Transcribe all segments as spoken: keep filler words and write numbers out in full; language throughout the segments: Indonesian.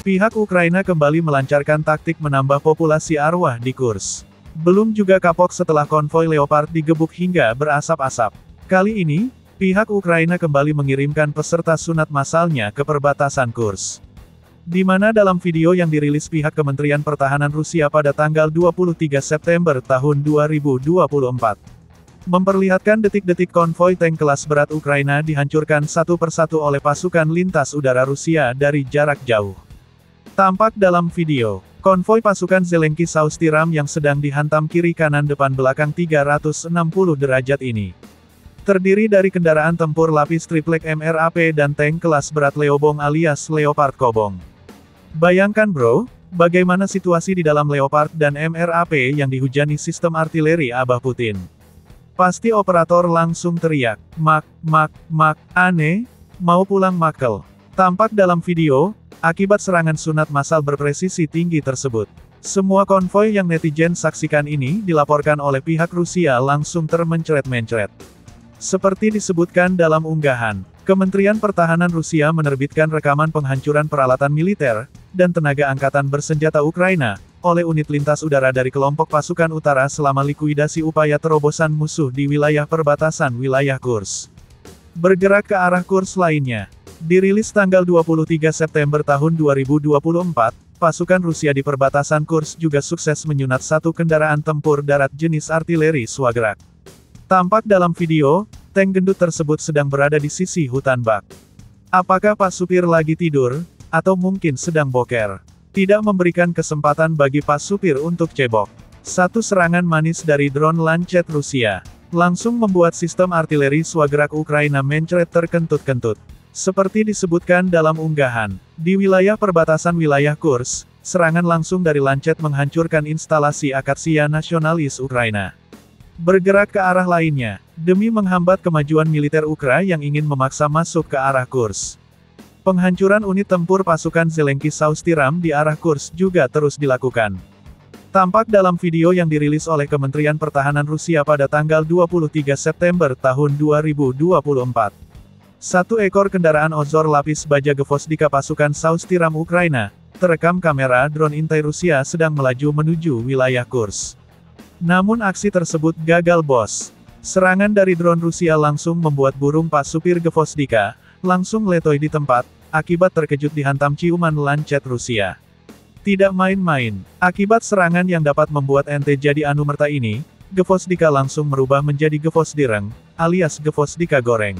Pihak Ukraina kembali melancarkan taktik menambah populasi arwah di Kursk. Belum juga kapok setelah konvoi Leopard digebuk hingga berasap-asap. Kali ini, pihak Ukraina kembali mengirimkan peserta sunat massalnya ke perbatasan Kursk. Di mana dalam video yang dirilis pihak Kementerian Pertahanan Rusia pada tanggal dua puluh tiga September tahun dua ribu dua puluh empat. Memperlihatkan detik-detik konvoi tank kelas berat Ukraina dihancurkan satu persatu oleh pasukan lintas udara Rusia dari jarak jauh. Tampak dalam video, konvoi pasukan Zelensky Saustiram yang sedang dihantam kiri kanan depan belakang tiga ratus enam puluh derajat ini. Terdiri dari kendaraan tempur lapis triplek M R A P dan tank kelas berat Leobong alias Leopard Kobong. Bayangkan bro, bagaimana situasi di dalam Leopard dan M R A P yang dihujani sistem artileri Abah Putin. Pasti operator langsung teriak, mak, mak, mak, aneh, mau pulang makel. Tampak dalam video, akibat serangan sunat massal berpresisi tinggi tersebut. Semua konvoi yang netizen saksikan ini dilaporkan oleh pihak Rusia langsung termencret-mencret. Seperti disebutkan dalam unggahan, Kementerian Pertahanan Rusia menerbitkan rekaman penghancuran peralatan militer dan tenaga angkatan bersenjata Ukraina oleh unit lintas udara dari kelompok pasukan utara selama likuidasi upaya terobosan musuh di wilayah perbatasan wilayah Kursk. Bergerak ke arah Kursk lainnya. Dirilis tanggal dua puluh tiga September tahun dua ribu dua puluh empat, pasukan Rusia di perbatasan Kursk juga sukses menyunat satu kendaraan tempur darat jenis artileri Swagrak. Tampak dalam video, tank gendut tersebut sedang berada di sisi hutan bak. Apakah Pak Supir lagi tidur, atau mungkin sedang boker? Tidak memberikan kesempatan bagi Pak Supir untuk cebok. Satu serangan manis dari drone Lancet Rusia, langsung membuat sistem artileri Swagrak Ukraina mencret terkentut-kentut. Seperti disebutkan dalam unggahan, di wilayah perbatasan wilayah Kursk, serangan langsung dari Lancet menghancurkan instalasi Akatsia nasionalis Ukraina. Bergerak ke arah lainnya, demi menghambat kemajuan militer Ukraina yang ingin memaksa masuk ke arah Kursk. Penghancuran unit tempur pasukan Zelensky Saustiram di arah Kursk juga terus dilakukan. Tampak dalam video yang dirilis oleh Kementerian Pertahanan Rusia pada tanggal dua puluh tiga September tahun dua ribu dua puluh empat. Satu ekor kendaraan Ozor lapis baja Gvosdika pasukan Saustiram Ukraina, terekam kamera drone intai Rusia sedang melaju menuju wilayah Kursk. Namun aksi tersebut gagal bos. Serangan dari drone Rusia langsung membuat burung Pak Supir Gvosdika langsung letoy di tempat, akibat terkejut dihantam ciuman Lancet Rusia. Tidak main-main, akibat serangan yang dapat membuat ente jadi anumerta ini, Gvosdika langsung merubah menjadi Gvosdireng, alias Gvosdika goreng.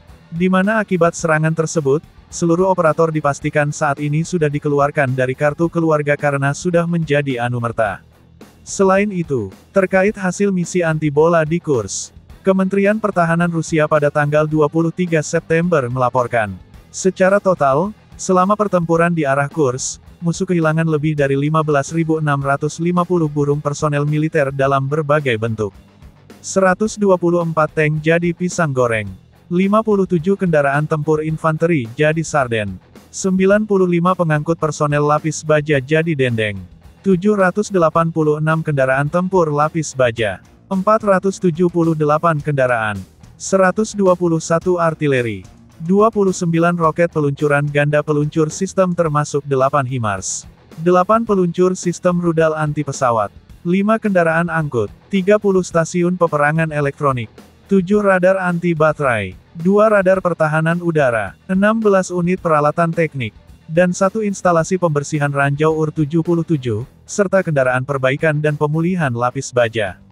Di mana akibat serangan tersebut, seluruh operator dipastikan saat ini sudah dikeluarkan dari kartu keluarga karena sudah menjadi anumerta. Selain itu, terkait hasil misi anti bola di Kursk, Kementerian Pertahanan Rusia pada tanggal dua puluh tiga September melaporkan, secara total, selama pertempuran di arah Kursk, musuh kehilangan lebih dari lima belas ribu enam ratus lima puluh burung personel militer dalam berbagai bentuk. seratus dua puluh empat tank jadi pisang goreng. lima puluh tujuh kendaraan tempur infanteri jadi sarden. sembilan puluh lima pengangkut personel lapis baja jadi dendeng. tujuh ratus delapan puluh enam kendaraan tempur lapis baja. empat ratus tujuh puluh delapan kendaraan. seratus dua puluh satu artileri. dua puluh sembilan roket peluncuran ganda peluncur sistem termasuk delapan HIMARS. delapan peluncur sistem rudal anti pesawat. lima kendaraan angkut. tiga puluh stasiun peperangan elektronik. tujuh radar anti baterai, dua radar pertahanan udara, enam belas unit peralatan teknik, dan satu instalasi pembersihan ranjau U R tujuh puluh tujuh, serta kendaraan perbaikan dan pemulihan lapis baja.